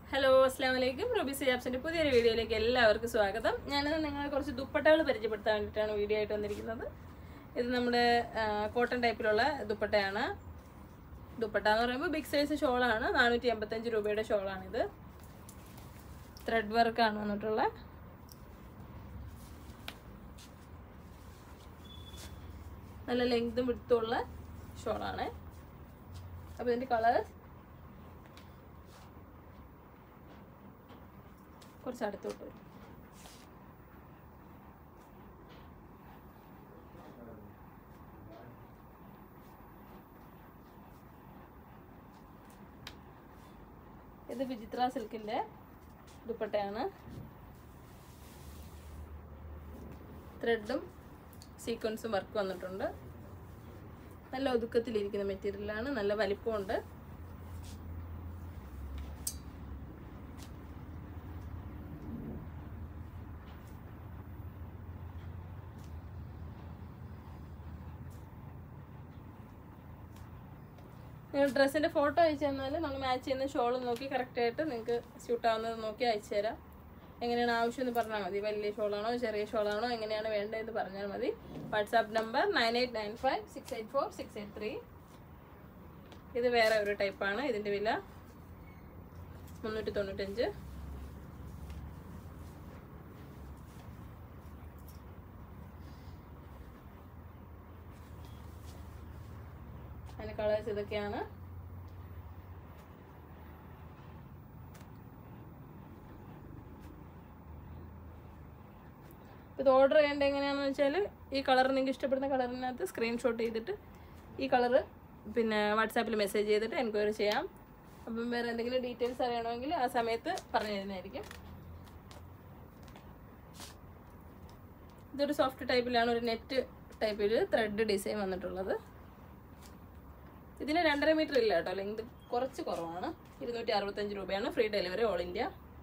Hello അസ്സലാമലൈക്കും rubies ഹിജാബ്സിന്റെ പുതിയൊരു വീഡിയോയിലേക്ക് എല്ലാവർക്കും സ്വാഗതം. ഞാനിന്ന് നിങ്ങളെ കുറച്ച് ദുപ്പട്ടകൾ പരിചയപ്പെടുത്താൻ വേണ്ടിയിട്ടാണ് വീഡിയോ ആയിട്ട് വന്നിരിക്കുന്നത്. ഇത് നമ്മുടെ കോട്ടൺ ടൈപ്പിലുള്ള ദുപ്പട്ടയാണ്. ദുപ്പട്ട എന്ന് പറയുമ്പോൾ ബിഗ് സൈസ് ഷോളാണ്. 485 രൂപയുടെ ഷോളാണിത്. ത്രെഡ് വർക്കാണ് വന്നിട്ടുള്ള. നല്ല ലെങ്തും വിടുത്തുള്ള ഷോളാണ്. അപ്പോൾ ഇതിൻ്റെ കളേഴ്സ് കുറച്ച് അടുത്തോട്ട് വരും. ഇത് വിചിത്ര സിൽക്കിന്റെ ദുപ്പട്ടയാണ്. ത്രെഡും സീക്വൻസും വർക്ക് വന്നിട്ടുണ്ട്. നല്ല ഒതുക്കത്തിലിരിക്കുന്ന മെറ്റീരിയലാണ്. നല്ല വലിപ്പമുണ്ട്. നിങ്ങൾ ഡ്രസ്സിൻ്റെ ഫോട്ടോ അയച്ചു തന്നാൽ നമ്മൾ മാച്ച് ചെയ്യുന്ന ഷോൾ നോക്കി കറക്റ്റായിട്ട് നിങ്ങൾക്ക് സ്യൂട്ടാവുന്നത് നോക്കി അയച്ചു തരാം. എങ്ങനെയാണ് ആവശ്യമെന്ന് പറഞ്ഞാൽ മതി. വലിയ ഷോളാണോ ചെറിയ ഷോളാണോ എങ്ങനെയാണ് വേണ്ടതെന്ന് പറഞ്ഞാൽ മതി. WhatsApp number 9895684683. ഇത് വേറെ ഒരു ടൈപ്പാണ്. ഇതിൻ്റെ വില 395. അതിൻ്റെ കളേഴ്സ് ഇതൊക്കെയാണ്. ഇത് ഓർഡർ ചെയ്യേണ്ടത് എങ്ങനെയാണെന്ന് വെച്ചാൽ ഈ കളർ നിങ്ങൾക്ക് ഇഷ്ടപ്പെടുന്ന കളറിനകത്ത് സ്ക്രീൻഷോട്ട് ചെയ്തിട്ട് ഈ കളറ് പിന്നെ വാട്സാപ്പിൽ മെസ്സേജ് ചെയ്തിട്ട് എൻക്വയറി ചെയ്യാം. അപ്പം വേറെ എന്തെങ്കിലും ഡീറ്റെയിൽസ് അറിയണമെങ്കിൽ ആ സമയത്ത് പറഞ്ഞു തരുന്നതായിരിക്കും. ഇതൊരു സോഫ്റ്റ് ടൈപ്പിലാണ്. ഒരു നെറ്റ് ടൈപ്പിൽ ത്രെഡ് ഡിസൈൻ വന്നിട്ടുള്ളത്. ഇതിന് 2.5 മീറ്റർ ഇല്ല കേട്ടോ. ലെങ്ത് കുറച്ച് കുറവാണ്. 265 രൂപയാണ്. Free delivery all India.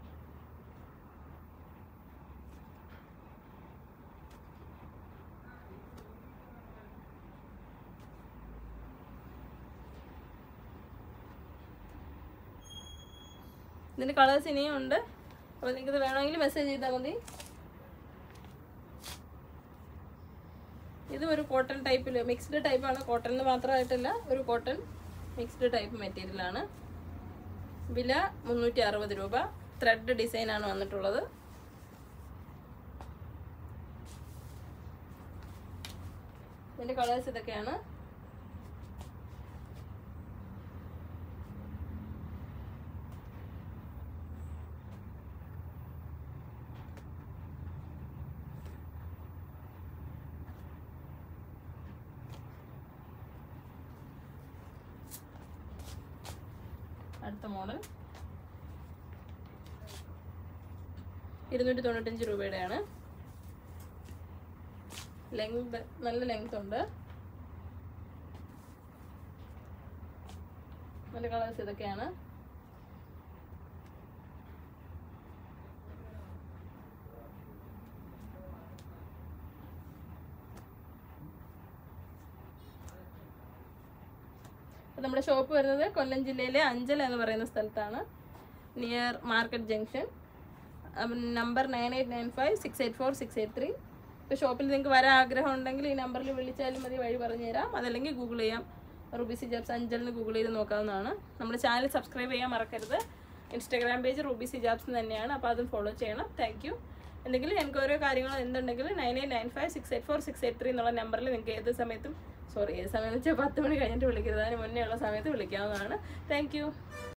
ഇതിൻ്റെ കളേഴ്സ് ഇനിയും ഉണ്ട്. അപ്പോൾ നിങ്ങൾക്കിത് വേണമെങ്കിൽ മെസ്സേജ് ചെയ്താൽ മതി. ഇത് ഒരു കോട്ടൺ ടൈപ്പിൽ മിക്സ്ഡ് ടൈപ്പാണ്. കോട്ടണിന് മാത്രമായിട്ടല്ല, ഒരു കോട്ടൺ മിക്സ്ഡ് ടൈപ്പ് മെറ്റീരിയലാണ്. വില 360 രൂപ. ത്രെഡ് ഡിസൈനാണ് വന്നിട്ടുള്ളത്. ഇതിൻ്റെ കളേഴ്സ് ഇതൊക്കെയാണ്. അടുത്ത മോഡൽ 295 രൂപയുടെയാണ്. ലെങ്ത് നല്ല ലെങ്ത് ഉണ്ട്. നല്ല കളേഴ്സ് ഇതൊക്കെയാണ്. നമ്മുടെ ഷോപ്പ് വരുന്നത് കൊല്ലം ജില്ലയിലെ അഞ്ചൽ എന്ന് പറയുന്ന സ്ഥലത്താണ്. Near market junction. നമ്പർ 9895684683. ഇപ്പോൾ ഷോപ്പിൽ നിങ്ങൾക്ക് വരാൻ ആഗ്രഹം ഉണ്ടെങ്കിൽ ഈ നമ്പറിൽ വിളിച്ചാലും മതി, വഴി പറഞ്ഞു തരാം. അതല്ലെങ്കിൽ ഗൂഗിൾ ചെയ്യാം. റൂബീസ് ഹിജാബ്സ് അഞ്ചലിന് ഗൂഗിൾ ചെയ്ത് നോക്കാവുന്നതാണ്. നമ്മുടെ ചാനൽ സബ്സ്ക്രൈബ് ചെയ്യാൻ മറക്കരുത്. ഇൻസ്റ്റാഗ്രാം പേജ് റൂബീസ് ഹിജാബ്സ് തന്നെയാണ്. അപ്പോൾ അതും ഫോളോ ചെയ്യണം. Thank you. എന്തെങ്കിലും എനിക്ക് ഓരോ കാര്യങ്ങൾ എന്തുണ്ടെങ്കിൽ 9895684683 എന്നുള്ള നമ്പറിൽ നിങ്ങൾക്ക് ഏത് സമയത്തും ഏത് സമയം വെച്ചാൽ 10 മണി കഴിഞ്ഞിട്ട് വിളിക്കരുത്. അതിന് മുന്നേ ഉള്ള സമയത്ത് വിളിക്കാവുന്നതാണ്. Thank U.